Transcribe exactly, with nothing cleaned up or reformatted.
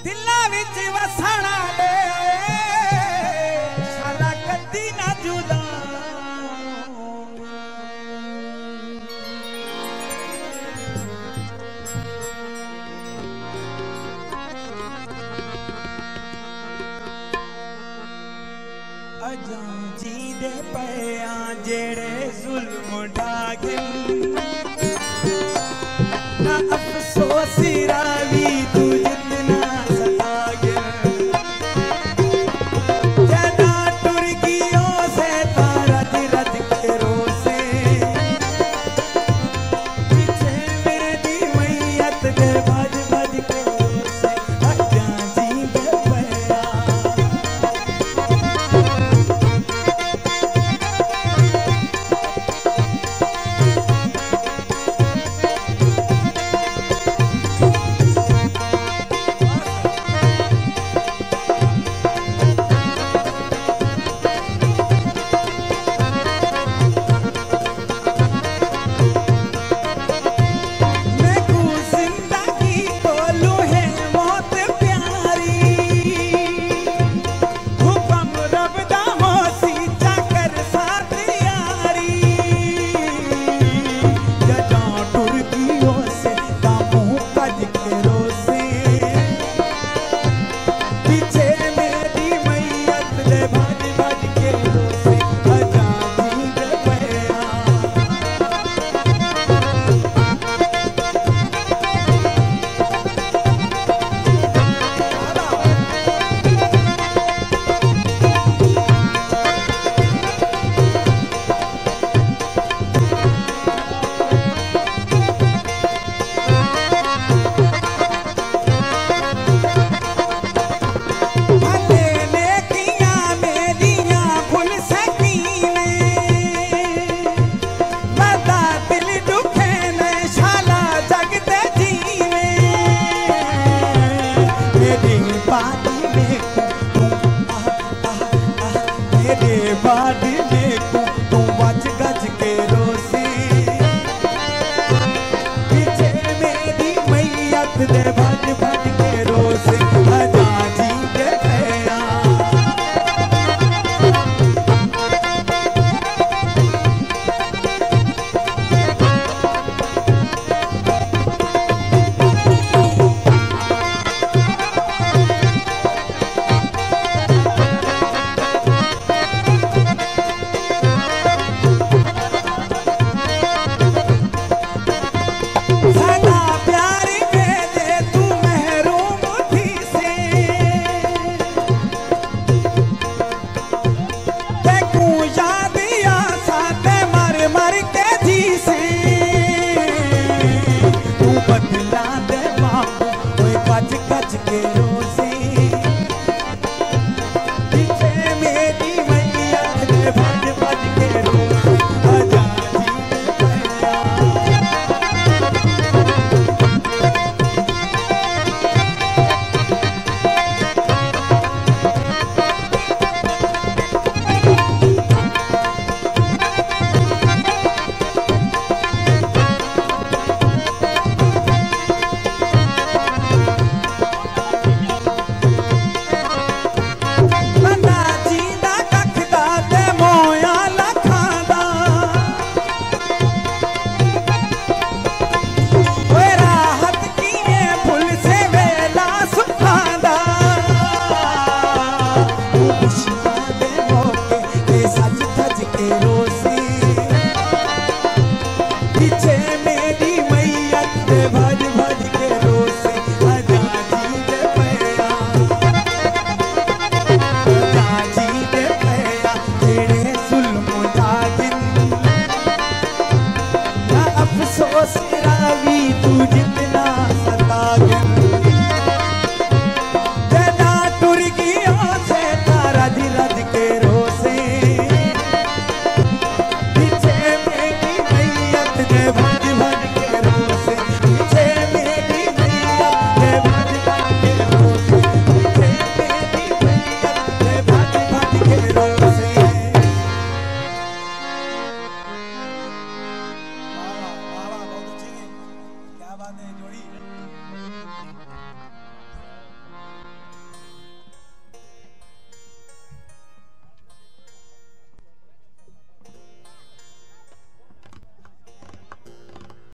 दिला विच वसणा दे शाला कदी ना जुदा अजां जी दे पिया जेड़े जुल्म ढागिन ना अफसोस रावी तू जितना सतागिन जदा टुर गियो से तारा रज के रोसे पीछे मेरी मैयत दे भज भज के रोसे अजां जी दे पिया बाड़ी में तू बच गज के रोसी पीछे मेरी मैयत दे भज भज के रोसी अजां जी दे पिया